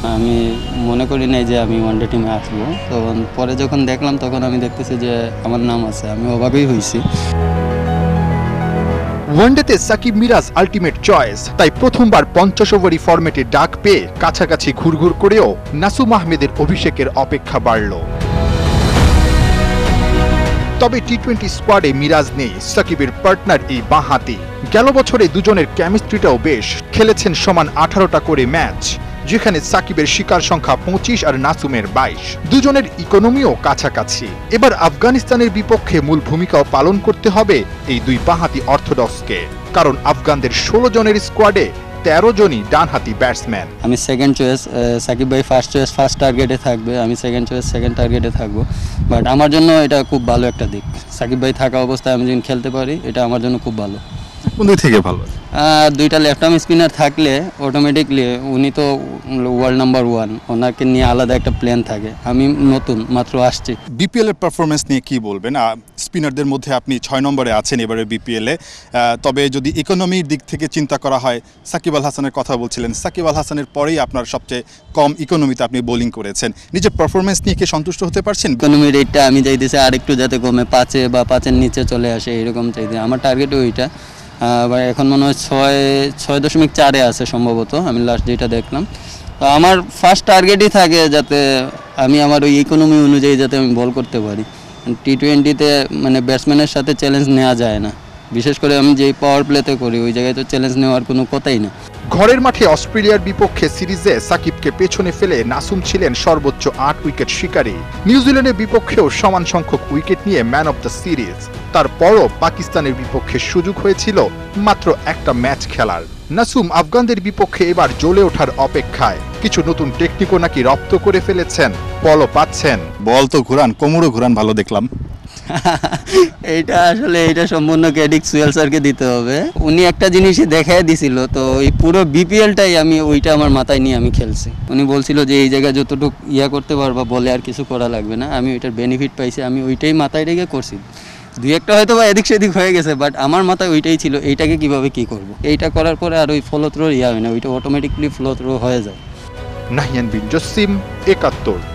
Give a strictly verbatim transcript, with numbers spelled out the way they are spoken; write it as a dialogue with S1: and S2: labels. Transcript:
S1: আমি মনে করি নাই যে আমি ওয়ানডে টিমে আসবো, তো পরে যখন দেখলাম তখন আমি দেখতেছি যে আমার নাম আছে, আমি অবাকই হয়েছি।
S2: ওয়ানডেতে সাকিব মিরাজ আলটিমেট চয়েস, তাই প্রথমবার পঞ্চাশ ওভারি ফরম্যাটে ডাক পেয়ে কাছাকাছি ঘুরঘুর করেও নাসুম আহমেদের অভিষেকের অপেক্ষা বাড়ল। তবে টি টোয়েন্টি স্কোয়াডে মিরাজ নেই, সাকিবের পার্টনার এই বাঁহাতি। গেল বছরে দুজনের কেমিস্ট্রিটাও বেশ, খেলেছেন সমান আঠারোটা করে ম্যাচ, যেখানে সাকিবের শিকার সংখ্যা পঁচিশ আর নাসুমের বাইশ। দুজনের ইকোনমিও কাছাকাছি। এবার আফগানিস্তানের বিপক্ষে মূল ভূমিকাও পালন করতে হবে এই দুই বাঁহাতি অর্থোডক্সকে, কারণ আফগানদের ষোলো জনের স্কোয়াডে তেরো জনই ডানহাতি ব্যাটসম্যান।
S1: আমি সেকেন্ড চয়েস, সাকিব ভাই ফার্স্ট চয়েস ফার্স্ট টার্গেটে থাকবে, আমি সেকেন্ড চয়েস সেকেন্ড টার্গেটে থাকবো। বাট আমার জন্য এটা খুব ভালো একটা দিক, সাকিব ভাই থাকা অবস্থায় আমি যখন খেলতে পারি, এটা আমার জন্য খুব ভালো।
S3: কোন দিক থেকে ভালো?
S1: দুইটা লেফট আর্ম স্পিনার থাকলে অটোমেটিকলি উনি তো ওয়ার্ল্ড নাম্বার ওয়ান, ওনাকে নিয়ে আলাদা একটা প্ল্যান থাকে। আমি নতুন মাত্র আসছি।
S3: বিপিএল এর পারফরমেন্স নিয়ে কি বলবেন? স্পিনারদের মধ্যে আপনি ছয় নম্বরে আছেন এবারে বিপিএল এ, তবে যদি ইকোনমির দিক থেকে চিন্তা করা হয়, সাকিব আল হাসানের কথা বলছিলেন, সাকিব আল হাসানের পরেই আপনার সবচেয়ে কম ইকোনমিতে আপনি বোলিং করেছেন। নিজের পারফরমেন্স নিয়ে কি সন্তুষ্ট হতে পারছেন?
S1: ইকোনমি রেটটা আমি চাইতেছি আরেকটু যাতে কমে, পাঁচে বা পাঁচের নিচে চলে আসে, এরকম চাইতে আমার টার্গেটও ওইটা। এখন মনে হয় ছয় ছয় দশমিক চারে আছে সম্ভবত, আমি লাস্ট যেটা দেখলাম। তো আমার ফার্স্ট টার্গেটই থাকে যাতে আমি আমার ওই ইকোনমি অনুযায়ী যাতে আমি বল করতে পারি। টি টোয়েন্টিতে মানে ব্যাটসম্যানের সাথে চ্যালেঞ্জ নেওয়া যায় না, বিশেষ করে আমি যেই পাওয়ার প্লেতে করি ওই জায়গায় তো চ্যালেঞ্জ নেওয়ার কোনো কথাই না।
S2: ঘরের মাঠে অস্ট্রেলিয়ার বিপক্ষে সিরিজে সাকিবকে পেছনে ফেলে নাসুম ছিলেন সর্বোচ্চ আট উইকেট শিকারী। নিউজিল্যান্ডের বিপক্ষেও সমান সংখ্যক উইকেট নিয়ে ম্যান অব দ্য সিরিজ। তারপরও পাকিস্তানের বিপক্ষে সুযোগ হয়েছিল মাত্র একটা ম্যাচ খেলার। নাসুম আফগানদের বিপক্ষে এবার জ্বলে ওঠার অপেক্ষায়, কিছু নতুন টেকনিকও নাকি রপ্ত করে ফেলেছেন, বলও পাচ্ছেন।
S3: বল তো ঘুরান, কোমরও ঘুরান, ভালো দেখলাম।
S1: এইটা আসলে এটা সম্পূর্ণ ক্রেডিট সুয়েল স্যারকে দিতে হবে। উনি একটা জিনিসই দেখাই দিছিল, তো এই পুরো বিপিএলটাই আমি ওইটা আমার মাথায় নিয়ে আমি খেলছি। উনি বলছিল যে এই জায়গায় যতটুকু ইয়া করতে পারবা বলে আর কিছু করা লাগবে না, আমি ওইটার বেনিফিট পাইছি, আমি ওইটাই মাথায় রেখে করছি। দুই একটা হয়তো বা এদিক সেদিক হয়ে গেছে, বাট আমার মাথায় ওইটাই ছিল, এইটাকে কিভাবে কি করব। এইটা করার পরে আর ওই ফলো থ্রো ইয়া হয় না, ওইটা অটোমেটিকলি ফলো থ্রো হয়ে যায়।
S2: নাহিয়ান বিন জসিম, একাত্তর।